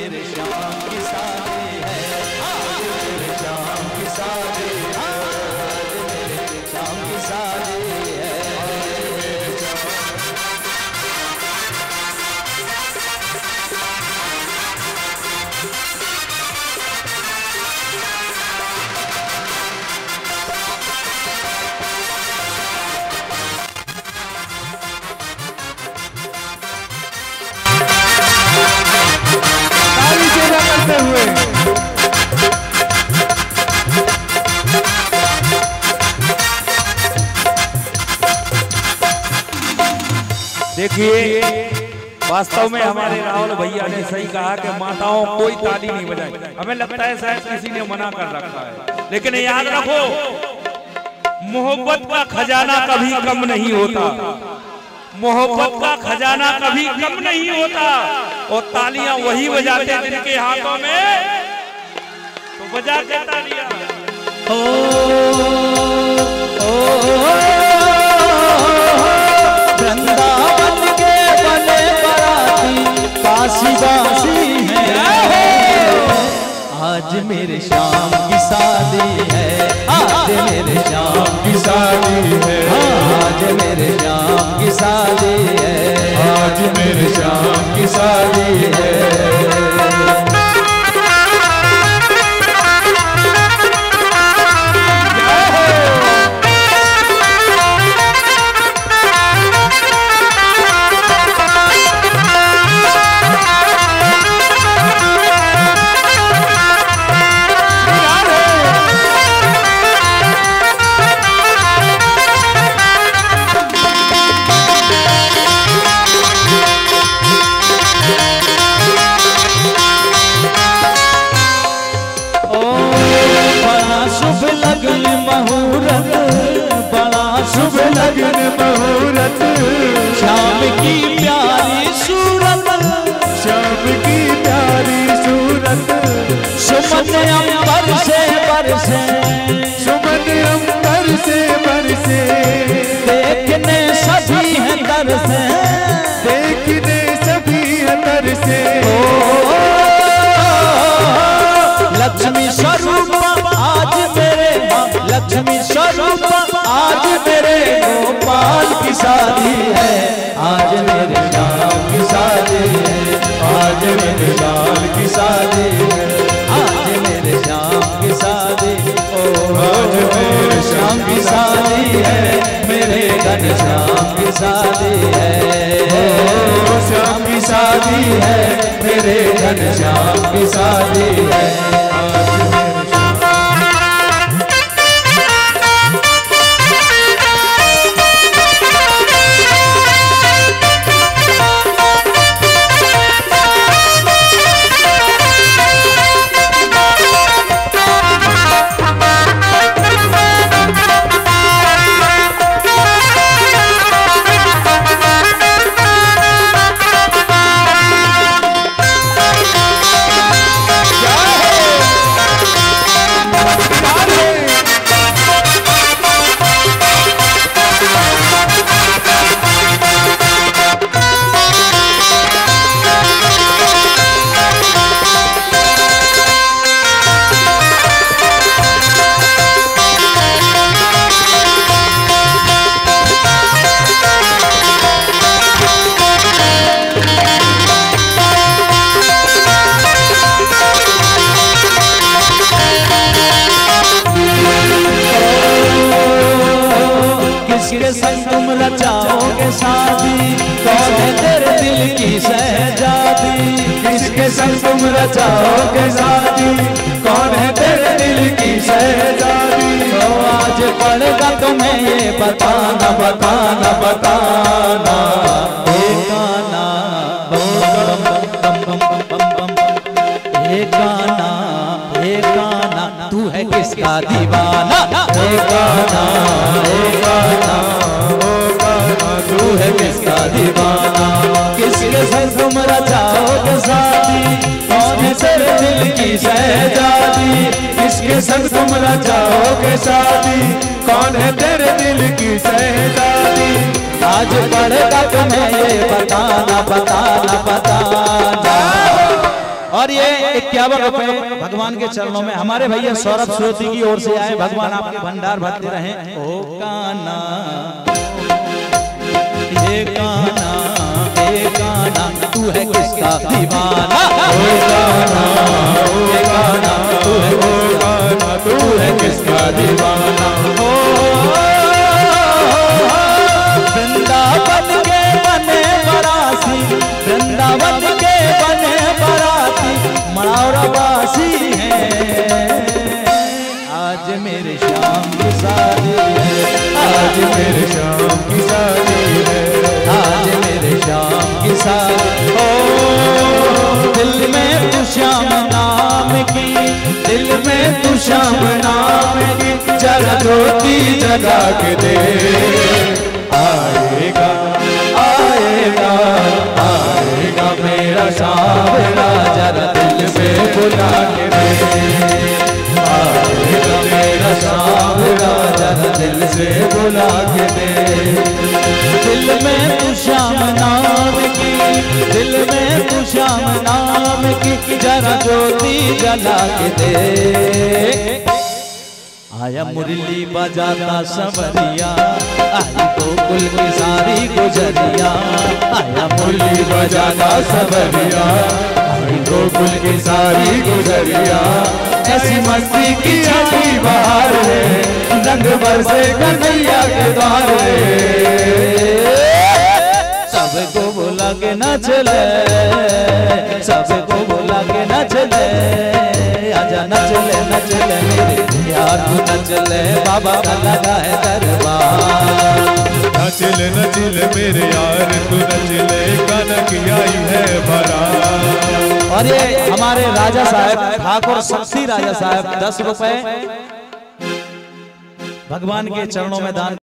मेरे श्याम की शादी है, आज मेरे श्याम की शादी है, आज मेरे श्याम की शादी है। हुए देखिए, वास्तव में हमारे राहुल भैया ने सही कहा कि माताओं कोई ताली नहीं बजाए। हमें लगता है शायद किसी ने मना कर रखा है, लेकिन याद रखो मोहब्बत का खजाना कभी कम नहीं होता, मोहब्बत का खजाना कभी कम नहीं होता। और तालियां वही बजाते जिनके हाथों में, तो बजा के तालियां। वृंदावन के बने बराती काशी बासी है, आज मेरे श्याम की शादी है, आज मेरे श्याम की शादी है, आज मेरे श्याम की शादी है, आज मेरे श्याम की शादी है। श्याम की प्यारी सूरत, श्याम की प्यारी सूरत, सुमन अंबर से बरसे, सुमन अंबर से बरसे, देखने सभी हैं तरसे, देखने सभी हैं तरसे। लक्ष्मी स्वरूप आज मेरे, लक्ष्मी स्वरूप आज मेरे गोपाल की शादी है, आज मेरे श्याम की शादी है, आज मेरे श्याम की शादी है, आज मेरे श्याम की शादी, ओ आज मेरे श्याम की शादी है, मेरे घन श्याम की शादी है, ओ श्याम की शादी है, मेरे घन श्याम की शादी है। किसके संग तुम रचाओगे शादी, कौन है तेरे दिल की शहजादी, किसके संग तुम रचाओगे शादी, कौन है तेरे दिल की शहजादी। तो आज पड़ेगा तुम्हें ये बताना, बताना, बताना, एक गाना बम बम बम बम बम, एक गाना, एक गाना, तू है किसका दीवाना, एक गाना, एक गाना, तू है किसका दीवाना। किसके संग तुम रचाओगे शादी, कौन है तेरे दिल की शहजादी, किसके संग तुम रचाओगे शादी, कौन है तेरे दिल की शहजादी। आज पड़ेगा तुम्हें ये बताना, बताना, बताना, और ये 51 रुपए भगवान के चरणों में हमारे भैया सौरभ श्रोती की ओर से आए। भगवान आपके भंडार भरते रहे। ओ काना ये काना तू है किसका दीवाना, ओ काना ये काना तू है किसका दीवाना। ओ वृंदावन के बने बरासी, वृंदावन के बने बराती मड़ौरवासी हैं। आज मेरे श्याम की शादी है, आज मेरे श्याम की शादी है, आज मेरे श्याम की शादी। ओ दिल में तू श्याम नाम की, दिल में तू श्याम नाम की जरा ज्योति जगा के दे। आएगा आएगा आएगा मेरा सावरा जरा दिल में बुला के दे। आएगा मेरा सावरा जरा दिल से बुला के दे। दिल में तू श्याम नाम की, दिल में तू श्याम नाम की जरा ज्योति जला के दे। आया मुरली बजाता सवरिया, आई गोकुल की सारी गुजरिया। आया मुरली बजाता सवरिया, आई गोकुल की सारी गुजरिया। ऐसी मस्ती की छठी बहार है, रंग बरसे कन्हैया के द्वार है। सबको बुला के नाच ले, सबको बुला के नाच ले। आजा नच ले मेरे यार तू नच ले, बाबा का लगा है दरबार। नच ले मेरे यार तू नच ले, कनक आई है भरा। और ये हमारे राजा साहब ठाकुर शक्ति राजा साहब 10 रुपए भगवान के चरणों में दान